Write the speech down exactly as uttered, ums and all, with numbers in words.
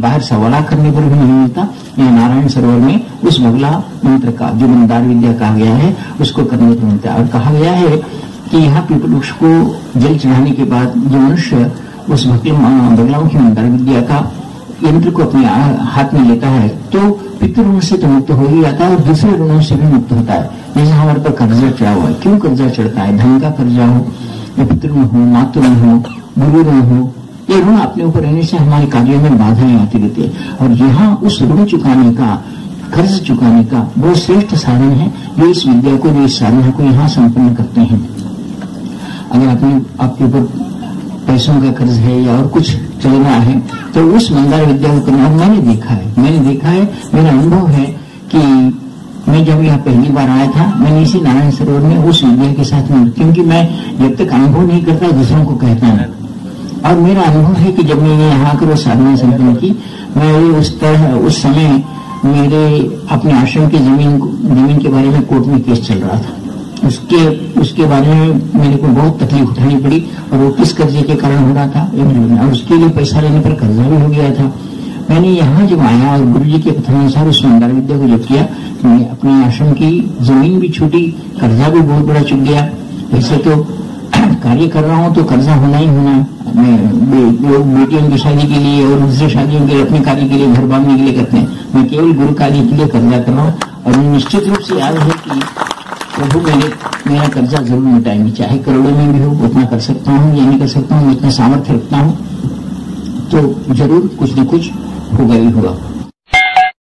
बाहर सवाल करने पर भी नहीं मिलता। यह नारायण सरोवर में उस बगला मंत्र का जो मंदार विद्या कहा गया है उसको करने पर मिलता है। और कहा गया है कि यहाँ पीपल वृक्ष को जल चढ़ाने के बाद जो मनुष्य उस बगलाओं की मंदार विद्या का यंत्र को अपने हाथ में लेता है तो पितृ ऋण से तो मुक्त हो ही जाता है और दूसरे ऋणों से भी मुक्त होता है। जैसे हमारे पर कर्जा चढ़ा हुआ है, क्यों कर्जा चढ़ता है? धन का कर्जा हो या पितृ ऋण हो, मातृ ऋण हो, गुरु ऋण हो, ये ऋण अपने ऊपर रहने से हमारे कार्यों में बाधाएं आती रहती है। और यहाँ उस ऋण चुकाने का, कर्ज चुकाने का वो श्रेष्ठ साधन है जो इस विद्या को, जो इस साधना को यहाँ संपन्न करते हैं। अगर अपने आपके ऊपर पैसों का कर्ज है या और कुछ चलना है तो उस मंदार विद्या को करना। मैंने देखा है मैंने देखा है मेरा अनुभव है कि मैं जब यहाँ पहली बार आया था मैंने इसी नारायण सरोवर में उस विद्या के साथ में, क्योंकि मैं जब तक अनुभव नहीं करता दूसरों को कहता है। और मेरा अनुभव है कि जब मैंने यहाँ आकर वो साधना संपन्न की, मैं उस तरह उस समय मेरे अपने आश्रम की जमीन जमीन के बारे में कोर्ट में केस चल रहा था। उसके उसके बारे में मेरे को बहुत तकलीफ उठानी पड़ी और वो किस कर्जे के कारण हो रहा था और उसके लिए पैसा लेने पर कर्जा भी हो गया था। मैंने यहाँ जब आया और गुरु जी के कथनानुसार उस मंदार विद्या को जब किया, मैंने अपने आश्रम की जमीन भी छूटी, कर्जा भी बहुत बड़ा चुक गया। वैसे तो कार्य कर रहा हूँ तो कर्जा होना ही होना। मैं लोग बेटियों की शादी के लिए और दूसरी शादियों के लिए अपने कार्य के लिए घर बांधने के लिए करते हैं, मैं केवल गुरु कार्य के लिए कर्जा कर रहा हूँ। और निश्चित रूप से याद है कि प्रभु मेरे मेरा कर्जा जरूर मिटाएंगे, चाहे करोड़ों में भी हो उतना कर सकता हूँ या नहीं कर सकता हूँ, मैं इतना सामर्थ्य रखता हूँ तो जरूर कुछ न कुछ होगा ही होगा।